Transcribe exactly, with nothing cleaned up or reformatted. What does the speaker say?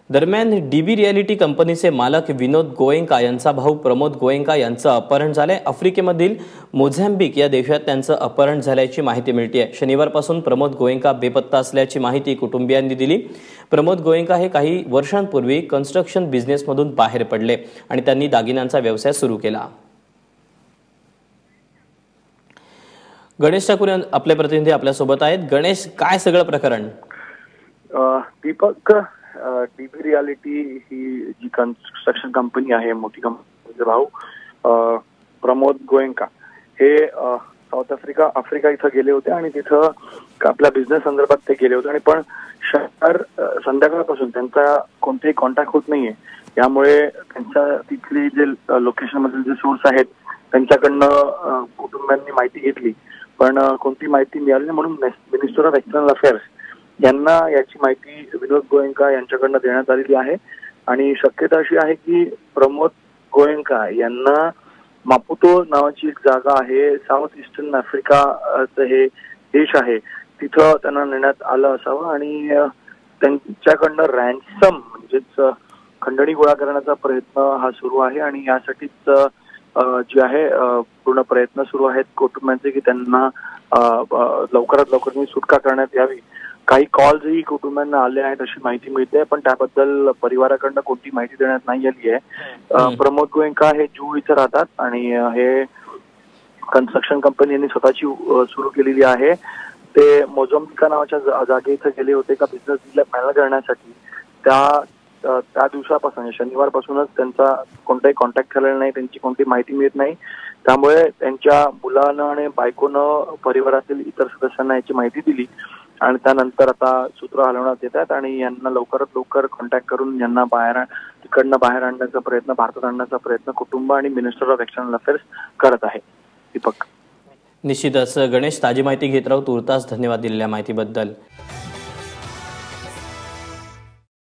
दरम्यान dB reality कंपनीचे मालक विनोद गोएंका यांचा भाऊ प्रमोद गोएंका यांचं अपहरण झाले। आफ्रिकेमधील मोझॅम्बिक या देशात त्यांचं अपहरण झाल्याची माहिती मिळते आहे। शनिवारपासून प्रमोद गोएंका बेपत्ता असल्याची माहिती कुटुंबियांनी दिली। प्रमोद गोएंका हे काही वर्षांपूर्वी कन्स्ट्रक्शन बिझनेसमधून बाहेर पडले आणि त्यांनी दागिन्यांचा व्यवसाय सुरू केला। गणेश ठाकूर आपले प्रतिनिधी आपल्या सोबत आहेत। गणेश, काय सगळं प्रकरण? दीपक, डीबी रियालिटी ही जी कन्स्ट्रक्शन कंपनी आहे, मोठी कंपनी, भाऊ प्रमोद गोएंका हे साऊथ आफ्रिका आफ्रिका इथं गेले होते आणि तिथं आपल्या बिझनेस संदर्भात ते गेले होते आणि पण शनिवार संध्याकाळपासून त्यांचा कोणतेही कॉन्टॅक्ट होत नाहीये। यामुळे त्यांच्या तिथले जे लोकेशन मधील जे सोर्स आहेत त्यांच्याकडनं कुटुंबियांनी माहिती घेतली, पण कोणती माहिती मिळाली नाही। म्हणून मिनिस्टर ऑफ एक्सटर्नल अफेअर्स यांना याची माहिती विनोद गोएंका यांच्याकडनं देण्यात आलेली आहे आणि शक्यता अशी आहे की प्रमोद गोएंका यांना मापुतो नावाची एक जागा आहे, साऊथ ईस्टर्न आफ्रिकाचं हे देश आहे, तिथं त्यांना नेण्यात आलं असावं आणि त्यांच्याकडनं रॅन्सम म्हणजेच खंडणी गोळा करण्याचा प्रयत्न हा सुरू आहे आणि यासाठीच जे आहे पूर्ण प्रयत्न सुरू आहेत कुटुंबांचे की त्यांना लवकरात लवकर सुटका करण्यात यावी। काही कॉल्सही कुटुंबांना आले आहेत अशी माहिती मिळते, पण त्याबद्दल परिवाराकडनं कोणती माहिती देण्यात नाही आली आहे। प्रमोद गोएंका हे जू इथे राहतात आणि हे कन्स्ट्रक्शन कंपनी यांनी स्वतःची सुरू केलेली आहे। ते मोझाम्बिक नावाच्या जागे इथे गेले होते का बिझनेस फायनल करण्यासाठी। त्या त्या दिवसापासून शनिवारपासूनच त्यांचा कोणताही कॉन्टॅक्ट झालेला नाही, त्यांची कोणती माहिती मिळत नाही। त्यामुळे त्यांच्या मुलानं आणि बायकोनं परिवारातील इतर सदस्यांना याची माहिती दिली आणि त्यानंतर आता सूत्र हलवण्यात येत आहेत आणि यांना लवकरात लवकर कॉन्टॅक्ट करून यांना बाहेर तिकडनं बाहेर आणण्याचा प्रयत्न, भारतात आणण्याचा प्रयत्न कुटुंब आणि मिनिस्टर ऑफ एक्सटर्नल अफेअर्स करत आहे। दीपक, निश्चितच गणेश, ताजी माहिती घेत राहू। तुर्तास धन्यवाद दिलेल्या माहितीबद्दल।